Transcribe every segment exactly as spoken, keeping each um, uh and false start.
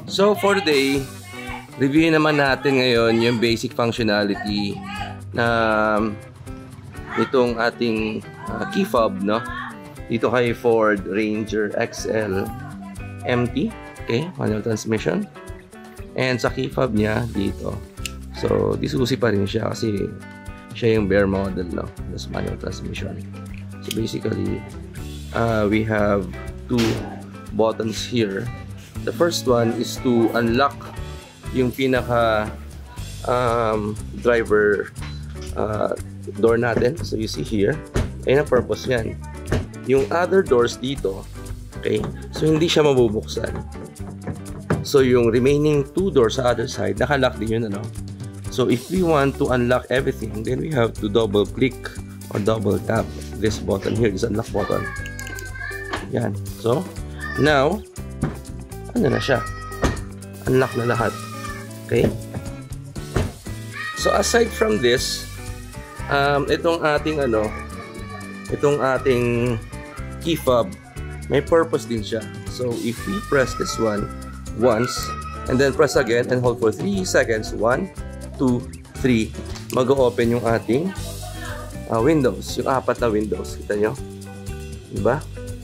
So for today, reviewin naman natin ngayon yung basic functionality na itong ating uh, key fob, no? Dito kay Ford Ranger X L M T, okay, manual transmission. And sa key fob niya dito. So disusi pa rin siya kasi siya yung bare model, no? This manual transmission. So basically, uh, we have two buttons here. The first one is to unlock yung pinaka um, driver uh, door natin. So you see here, ayun ang purpose yan. Yung other doors dito, okay, so hindi siya mabubuksan. So yung remaining two doors sa other side, nakalock din yun, ano? So if we want to unlock everything, then we have to double click or double tap this button here, this unlock button. Yan. So now, ano na siya? Unlock na lahat. Okay? So aside from this, um, itong ating ano, itong ating key fob, may purpose din siya. So if we press this one once, and then press again and hold for three seconds, one, two, three, mag-open yung ating uh, windows, yung apat na windows. Kita nyo? Diba?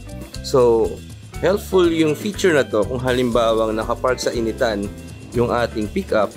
So, helpful yung feature na to kung halimbawang nakapark sa initan yung ating pickup,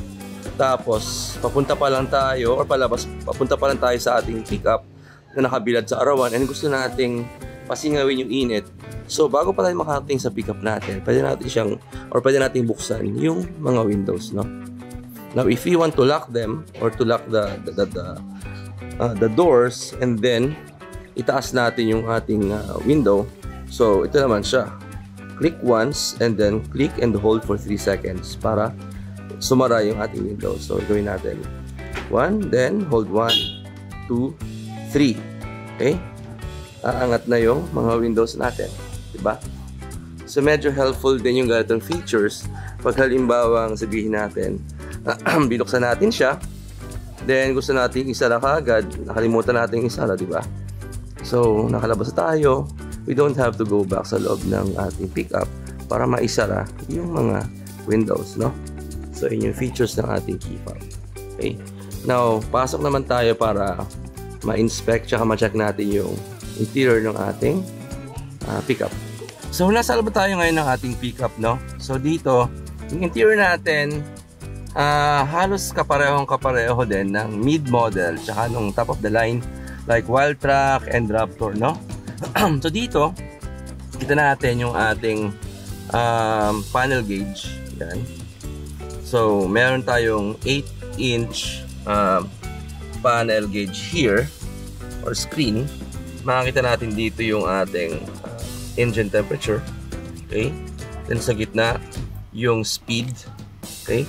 tapos papunta pa lang tayo or palabas, papunta pa lang tayo sa ating pickup na nakabilad sa arawan and gusto nating pasingawin yung init. So bago pa tayo makarating sa pickup natin, pwede natin siyang or pwede nating buksan yung mga windows, no? Now if we want to lock them or to lock the the the, the, uh, the doors and then itaas natin yung ating uh, window, so ito naman siya. Click once and then click and hold for three seconds para sumara yung ating window. So gawin natin one, then hold one, two, three. Okay? Aangat na yung mga windows natin, diba? So medyo helpful din yung ganitong features pag halimbawang sabihin natin binuksan natin siya, then gusto natin isara kaagad, nakalimutan natin isara, diba? So nakalabas tayo, we don't have to go back sa loob ng ating pickup para maisara yung mga windows, no? So yun yung features ng ating key fob. Okay? Now, pasok naman tayo para ma-inspect tsaka ma-check natin yung interior ng ating uh, pickup. So nasa loob tayo ngayon ng ating pickup, no? So dito, yung interior natin uh, halos kaparehong kapareho din ng mid-model tsaka nung top of the line like Wildtrak and Raptor, no? So dito, kita natin yung ating um, panel gauge. Yan. So meron tayong eight inch uh, panel gauge here or screen. Makikita natin dito yung ating uh, engine temperature. Okay. Then sa gitna, yung speed. Okay.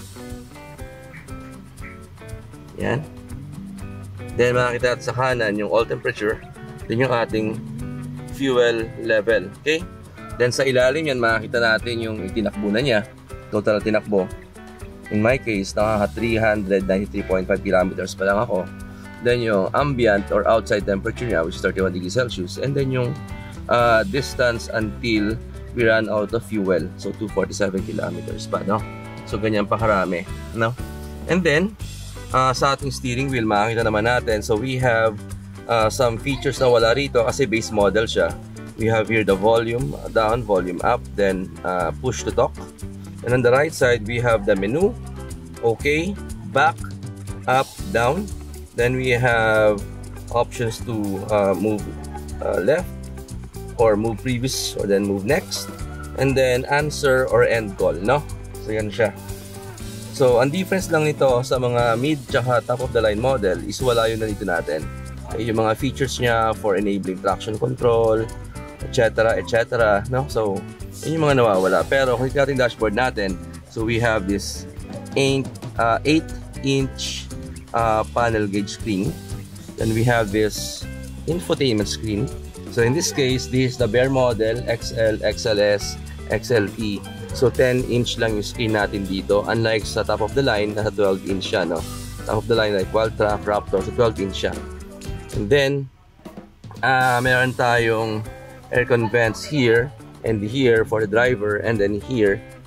Yan. Then makikita natin sa kanan yung oil temperature. Then yung ating fuel level. Okay? Then sa ilalim yan, makikita natin yung tinakbo na niya. Total tinakbo. In my case, nakaka three ninety-three point five kilometers pa lang ako. Then yung ambient or outside temperature niya, which is thirty-one degrees Celsius. And then yung uh, distance until we run out of fuel. So two forty-seven kilometers pa, no? So ganyan pa karami, no? And then, uh, sa ating steering wheel, makikita naman natin. So we have Uh, some features na wala rito kasi base model siya. We have here the volume down, volume up, then uh, push to talk. And on the right side, we have the menu, okay, back, up, down. Then we have options to uh, move uh, left or move previous or then move next. And then answer or end call, no? So yan siya. So ang difference lang nito sa mga mid tsaka top of the line model is wala yun na dito natin. Yung mga features niya for enabling traction control, et cetera, et cetera, no? So, yun yung mga nawawala. Pero kung tingnan natin dashboard natin, so we have this eight inch uh, panel gauge screen. Then we have this infotainment screen. So in this case, this is the bare model X L, X L S, X L E. So ten inch lang yung screen natin dito. Unlike sa top of the line, nasa twelve inch siya, no? Top of the line like Wildtrak, Raptor, so twelve inch siya. And then, uh, meron tayong aircon vents here and here for the driver, and then here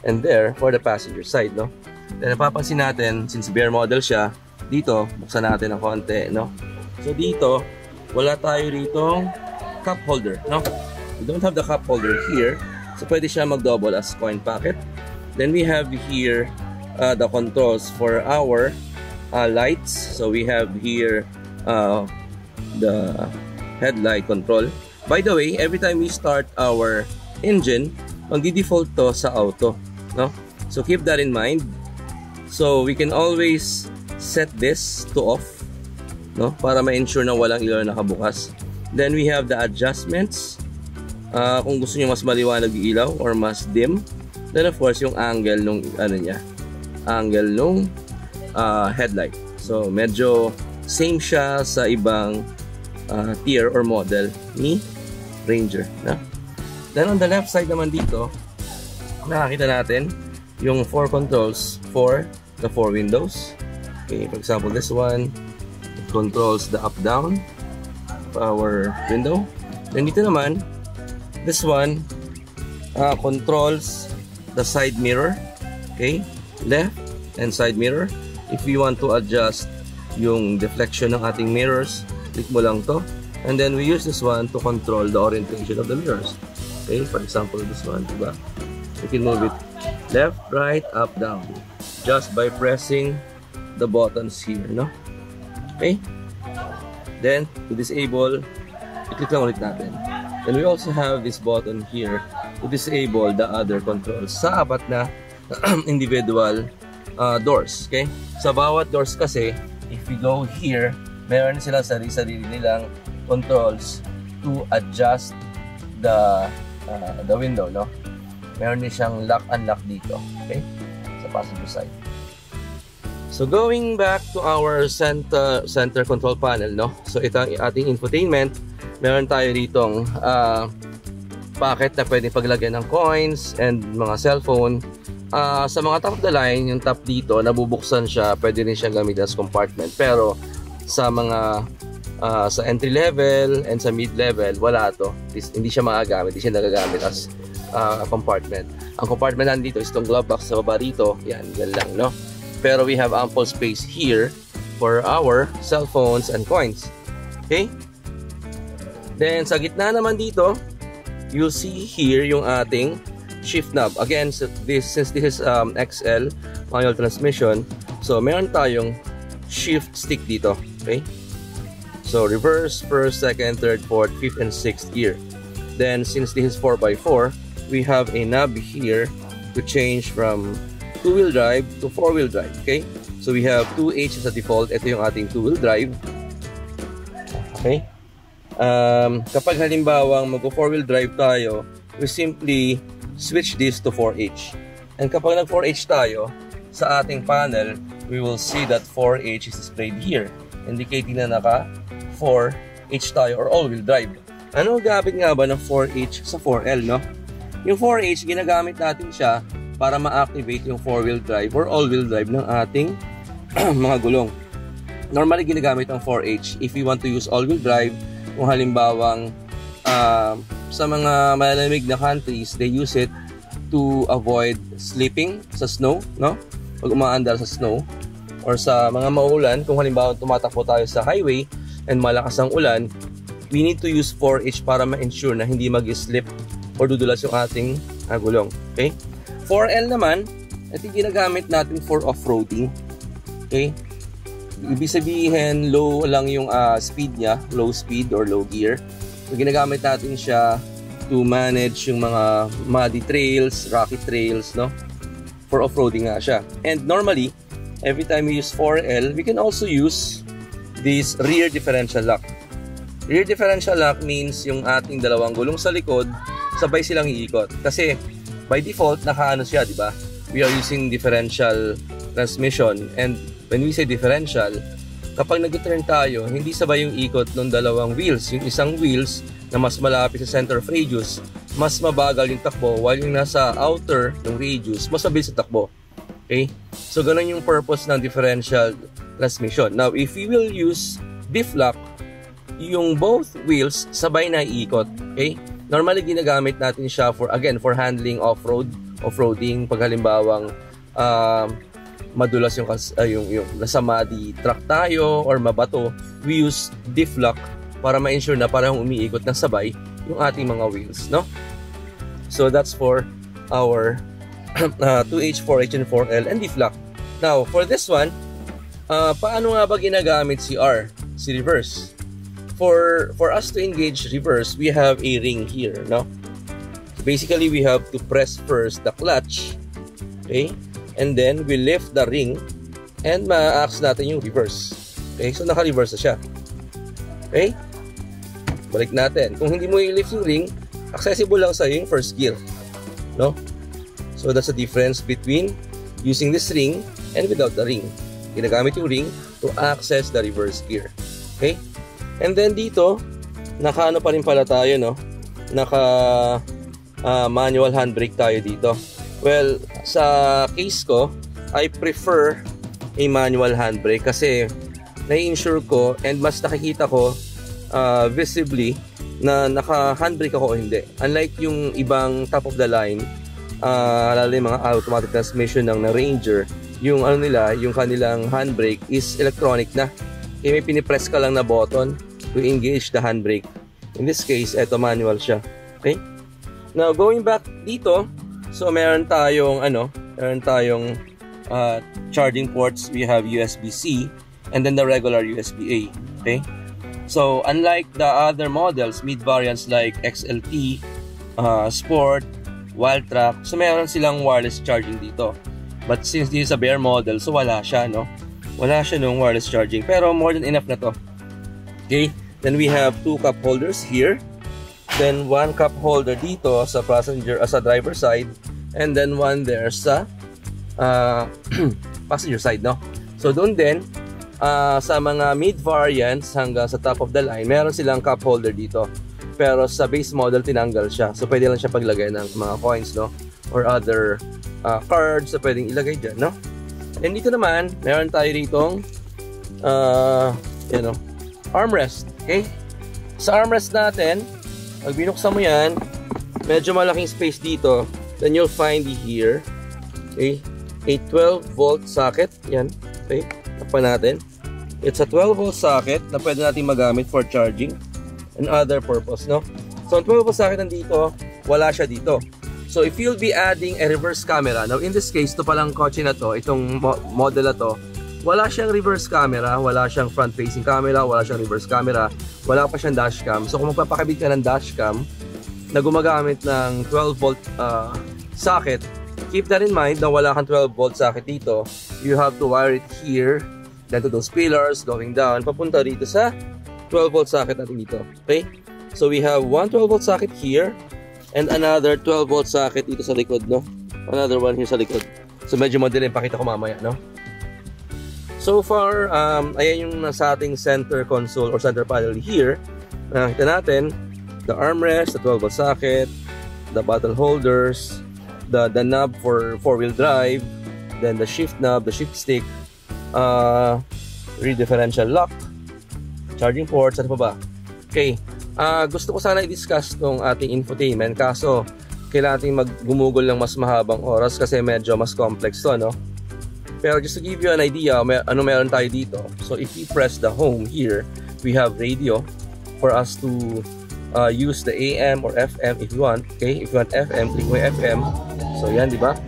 and there for the passenger side, no? Then napapansin natin, since bare model siya, dito, buksan natin ng konti, no? So dito, wala tayo dito cup holder, no? We don't have the cup holder here, so pwede siya mag-double as coin pocket. Then we have here uh, the controls for our uh, lights. So we have here uh, the headlight control. By the way, every time we start our engine, magdi-default to sa auto, no? So keep that in mind. So we can always set this to off, no? Para ma-ensure na walang ilaw na nakabukas. Then we have the adjustments. Uh, kung gusto niyo mas maliwanag yung ilaw or mas dim. Then of course yung angle nung ano niya, angle nung uh, headlight. So medyo same siya sa ibang uh, tier or model ni Ranger, no? Then on the left side naman dito, nakakita natin yung four controls for the four windows. Okay, for example, this one it controls the up down power window. Then dito naman, this one uh, controls the side mirror, okay, left and side mirror. If you want to adjust yung deflection ng ating mirrors, click mo lang to, and then we use this one to control the orientation of the mirrors. Okay, for example, this one, diba? You can move it left, right, up, down, just by pressing the buttons here, no? Okay, then to disable, i-click lang ulit natin. Then we also have this button here to disable the other controls sa apat na individual uh, doors. Okay? Sa bawat doors kasi, if we go here, meron silang sarili-sarili nilang controls to adjust the uh, the window, no? Meron din siyang lock unlock dito, okay? Sa passenger side. So going back to our center center control panel, no? So ito ang ating infotainment. Meron tayo ditong uh, pocket na pwedeng paglagyan ng coins and mga cellphone. Uh, sa mga top of the line, yung top dito, nabubuksan siya, pwede rin siyang gamitin as compartment. Pero sa mga uh, sa entry level and sa mid level, wala to. Hindi siya magagamit, hindi siya nagagamit as uh, compartment. Ang compartment nandito is itong glove box sa baba rito. Yan, yan lang, no? Pero we have ample space here for our cellphones and coins. Okay? Then sa gitna naman dito, you'll see here yung ating shift knob. Again, so this, since this is um, X L manual transmission, so meron tayong shift stick dito. Okay? So reverse, first, second, third, fourth, fifth, and sixth gear. Then since this is four by four, we have a knob here to change from two-wheel drive to four-wheel drive. Okay? So we have two H as a default. Ito yung ating two-wheel drive. Okay? Um, kapag halimbawang mag four-wheel drive tayo, we simply switch this to four H. And kapag nag four H tayo, sa ating panel, we will see that four H is displayed here, indicating na naka four H tayo or all-wheel drive. Ano gamit nga ba ng four H sa four L, no? Yung four H, ginagamit natin siya para ma-activate yung four-wheel drive or all-wheel drive ng ating mga gulong. Normally, ginagamit ang four H if we want to use all-wheel drive. Kung halimbawang uh, sa mga malalamig na countries, they use it to avoid slipping sa snow, no? Pag umaandar sa snow or sa mga maulan, kung halimbawa tumatakbo tayo sa highway and malakas ang ulan, we need to use four H para ma-ensure na hindi mag-slip or dudulas yung ating uh, gulong. Okay? four L naman, ito ginagamit natin for off-roading. Okay? Ibig sabihin, low lang yung uh, speed niya, low speed or low gear. So, ginagamit natin siya to manage yung mga muddy trails, rocky trails, no? For off-roading nga siya. And normally, every time we use four L, we can also use this rear differential lock. Rear differential lock means yung ating dalawang gulong sa likod, sabay silang iikot. Kasi, by default, nakaano siya, di ba? We are using differential transmission. And when we say differential, kapag nag-turn tayo, hindi sabay yung ikot ng dalawang wheels. Yung isang wheels na mas malapit sa center of radius, mas mabagal yung takbo, while yung nasa outer ng radius, mas mabilis sa takbo. Okay? So, ganun yung purpose ng differential transmission. Now, if we will use diff lock, yung both wheels sabay na iikot. Okay? Normally, ginagamit natin siya for, again, for handling off-road off-roading, pag halimbawang uh, madulas yung, uh, yung, yung nasa muddy track tayo or mabato, we use diff lock para ma-ensure na parang umiikot ng sabay yung ating mga wheels, no? So that's for our uh, two H, four H, and four L and diff lock. Now, for this one, uh, paano nga ba ginagamit si R, si reverse? For for us to engage reverse, we have a ring here, no? So basically, we have to press first the clutch, okay? And then we lift the ring and ma-access natin yung reverse. Okay? So naka-reverse na siya. Okay? Balik natin. Kung hindi mo i-lift yung ring, accessible lang sa yung first gear, no? So that's the difference between using this ring and without the ring. Ginagamit yung ring to access the reverse gear. Okay? And then dito, naka ano pa rin pala tayo, no? Naka uh, manual handbrake tayo dito. Well, sa case ko, I prefer a manual handbrake kasi na-ensure ko and mas nakikita ko uh, visibly na naka-handbrake ako o hindi. Unlike yung ibang top of the line, uh, lalo yung mga automatic transmission ng na Ranger, yung ano nila, yung kanilang handbrake is electronic na. Kaya may pinipress ka lang na button to engage the handbrake. In this case, eto manual siya. Okay? Now, going back dito, so meron tayong ano, meron tayong uh, charging ports. We have U S B C and then the regular U S B A. Okay? So, unlike the other models, mid variants like X L T, uh, Sport, Wildtrak, so meron silang wireless charging dito. But since this is a bare model, so wala siya, no? Wala siya nung wireless charging. Pero more than enough na to. Okay? Then we have two cup holders here. Then one cup holder dito sa passenger, uh, sa driver side. And then one there sa uh, passenger side, no? So doon din, uh, sa mga mid variants hanggang sa top of the line, meron silang cup holder dito. Pero sa base model, tinanggal siya. So pwede lang siya paglagay ng mga coins, no? Or other uh, cards na pwedeng ilagay dyan, no? And dito naman, meron tayo ditong uh, you know, armrest. Okay? Sa armrest natin, pag binuksan mo yan, medyo malaking space dito. Then you'll find here, okay, a twelve volt socket. Yan. Okay? Tapan natin. It's a twelve volt socket na pwede natin magamit for charging and other purpose, no? So, ang twelve volt socket nandito, wala siya dito. So, if you'll be adding a reverse camera, now in this case, ito palang kotse na to, itong mo model na to, wala siyang reverse camera, wala siyang front-facing camera, wala siyang reverse camera, wala pa siyang dashcam. So, kung magpapakabit ka ng dashcam na gumagamit ng twelve volt uh, socket, keep that in mind na wala kang twelve volt socket dito. You have to wire it here, then to those pillars, going down, papunta dito sa twelve volt socket natin dito. Okay? So, we have one twelve volt socket here, and another twelve volt socket dito sa likod, no? Another one here sa likod. So, medyo madilim, pakita ko mamaya, no? So far, um, ayan yung nasa ating center console or center panel here. Nakita natin, the armrest, the twelve volt socket, the bottle holders, the, the knob for four-wheel drive, then the shift knob, the shift stick, uh, rear differential lock, charging ports, ano pa ba? Okay, uh, gusto ko sana i-discuss tong ating infotainment, kaso kailangan natin mag-gumugol ng mas mahabang oras kasi medyo mas complex to, no? Pero just to give you an idea, may, ano meron tayo dito. So if you press the home here, we have radio for us to uh, use the A M or F M if you want. Okay, if you want F M, click mo yung F M. So yan, di ba?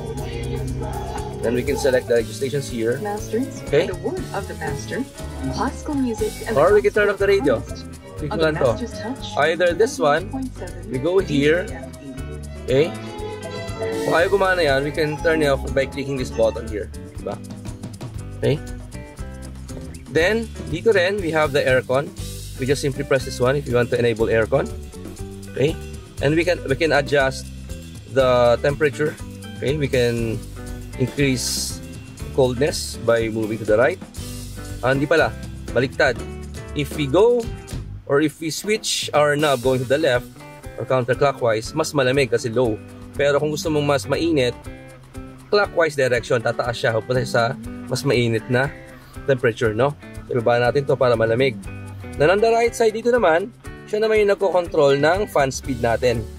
Then we can select the radio stations here. Masters, okay. The word of the master, classical music, and or we can turn off the radio. Click mo lang to. Either this one, we go here. Okay. Kung ayaw gumana yan, we can turn it off by clicking this button here. Diba? Okay? Then, dito rin, we have the aircon. We just simply press this one if you want to enable aircon. Okay? And we can we can adjust the temperature. Okay? We can increase coldness by moving to the right. Ah, hindi pala. Baliktad. If we go, or if we switch our knob going to the left, or counterclockwise, mas malamig kasi low. Pero kung gusto mong mas mainit, clockwise direction, tataas siya, pupunta sa mas mainit na temperature, no? Ibaba natin to para malamig. Na on the right side dito naman, siya naman yung nagko-control ng fan speed natin.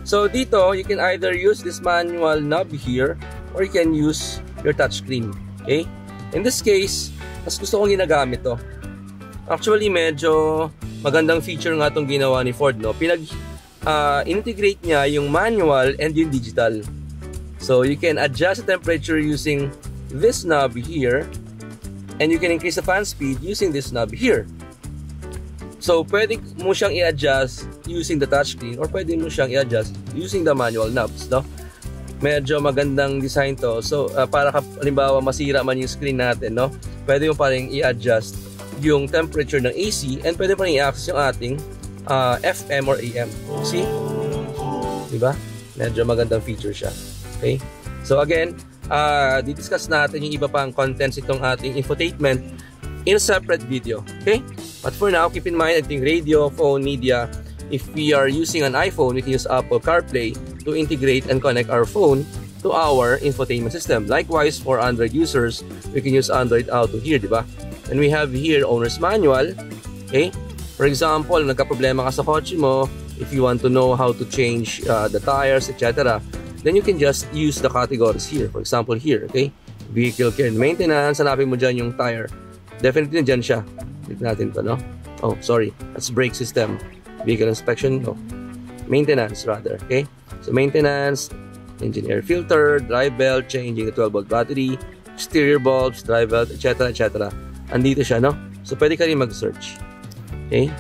So dito, you can either use this manual knob here or you can use your touchscreen. Okay? In this case, mas gusto kong ginagamit to. Actually, medyo magandang feature nga itong ginawa ni Ford, no? Pinag uh, integrate niya yung manual and yung digital. So you can adjust the temperature using this knob here, and you can increase the fan speed using this knob here. So pwede mo siyang i-adjust using the touchscreen or pwede mo siyang i-adjust using the manual knobs, no? Medyo magandang design to. So uh, para halimbawa masira man yung screen natin, no? Pwede mo pa rin i-adjust yung temperature ng A C and pwede pa rin i-access yung ating uh, F M or A M. See? Diba? Medyo magandang feature siya. Okay? So again, uh, di-discuss natin yung iba pang contents itong ating infotainment in a separate video. Okay? But for now, keep in mind, I think radio, phone, media, if we are using an iPhone, we can use Apple CarPlay to integrate and connect our phone to our infotainment system. Likewise, for Android users, we can use Android Auto here, di ba? And we have here owner's manual. Okay? For example, nagka-problema ka sa kotse mo, if you want to know how to change uh, the tires, et cetera, then you can just use the categories here. For example, here, okay? Vehicle care and maintenance, hanapin mo dyan yung tire. Definitely dyan siya. Tignan natin to, no? Oh, sorry. That's brake system. Vehicle inspection, no. Maintenance, rather, okay? So, maintenance, engine air filter, drive belt, changing the twelve volt battery, exterior bulbs, drive belt, et cetera, et cetera. Andito siya, no? So, pwede ka rin mag-search. Okay?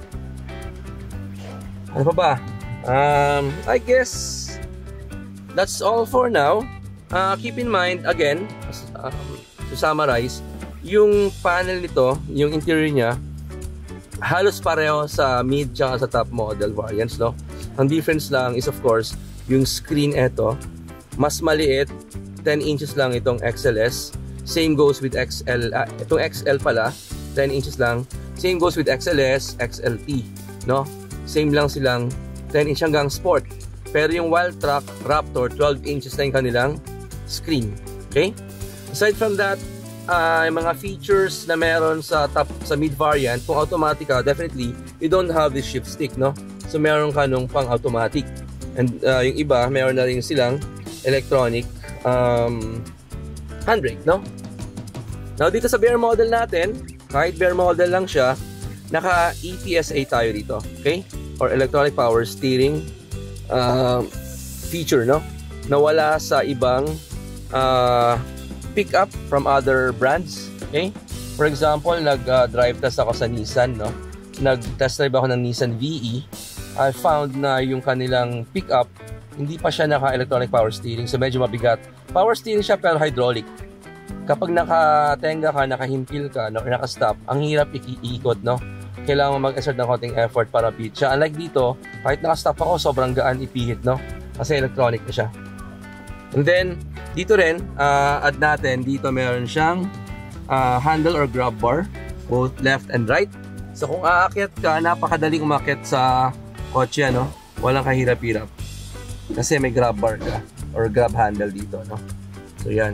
Ano pa ba? Um, I guess that's all for now. Uh, keep in mind, again, um, to summarize, yung panel nito, yung interior niya, halos pareho sa mid tsaka sa top model variants, no? Ang difference lang is, of course, yung screen eto, mas maliit, ten inches lang itong X L S. Same goes with X L, uh, itong X L pala, ten inches lang. Same goes with X L S, X L T, no? Same lang silang ten inch hanggang Sport. Pero yung Wildtrak Raptor, twelve inches na yung kanilang screen. Okay? Aside from that, uh, yung mga features na meron sa top, sa mid variant, kung automatic ka, definitely, you don't have this shift stick, no? So, meron ka nung pang automatic. And uh, yung iba, meron na rin silang electronic um, handbrake, no? Now, dito sa bare model natin, kahit bare model lang siya, naka-E P S A tayo dito, okay? Or electronic power steering uh, feature, no? Nawala sa ibang uh, pick-up from other brands, okay? For example, nag-drive uh, test ako sa Nissan, no? Nag-test drive ako ng Nissan V E. I found na yung kanilang pick-up, hindi pa siya naka-electronic power steering, so medyo mabigat. Power steering siya pero hydraulic. Kapag nakatenga ka, nakahimpil ka, no, or naka-stop, ang hirap iikot, no? Kailangan mo mag-exert ng konting effort para beat siya. Unlike dito, kahit naka-stop ako, sobrang gaan ipihit, no? Kasi electronic na siya. And then, dito rin, uh, add natin, dito meron siyang uh, handle or grab bar, both left and right. So kung aakyat ka, napakadaling umakyat sa kotse, no? Walang kahirap-hirap. Kasi may grab bar ka, or grab handle dito, no? So yan.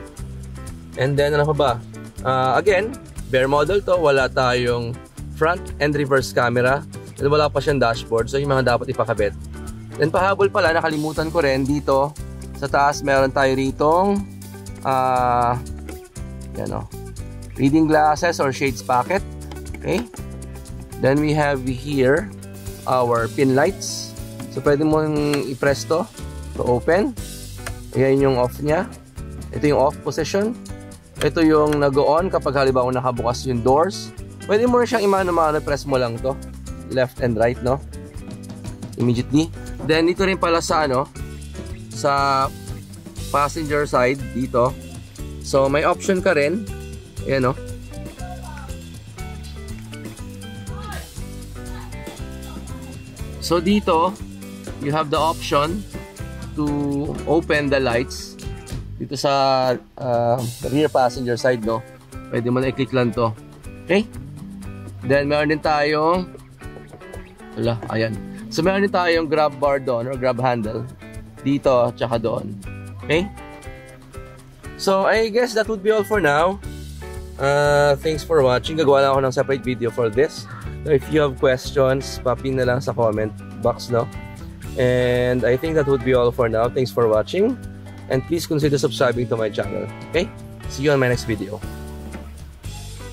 And then, ano pa ba? Uh, again, bare model to, wala tayong front and reverse camera. And wala pa siyang dashboard, so yung mga dapat ipakabit. Then pahabol pala, nakalimutan ko rin dito, sa taas meron tayo ritong uh, yan o, reading glasses or shades packet. Okay? Then we have here our pin lights. So pwede mong i-press to to open. Ayan yung off niya. Ito yung off position. Ito yung nag-on kapag halimbawa nakabukas yung doors. Pwede mo rin siyang imano-mano, press mo lang to left and right, no? Immediately. Then dito rin pala sa ano, sa passenger side dito. So may option ka rin. Ayan, no? So dito, you have the option to open the lights dito sa uh, rear passenger side, no? Pwede mo na i-click lang to. Okay? Then meron din tayong wala, ayan. So meron din tayong grab bar doon or grab handle dito tsaka doon. Okay? So I guess that would be all for now. Uh, thanks for watching. Gagawa lang ako ng separate video for this. So if you have questions, papin na lang sa comment box, no? And I think that would be all for now. Thanks for watching. And please consider subscribing to my channel. Okay? See you on my next video.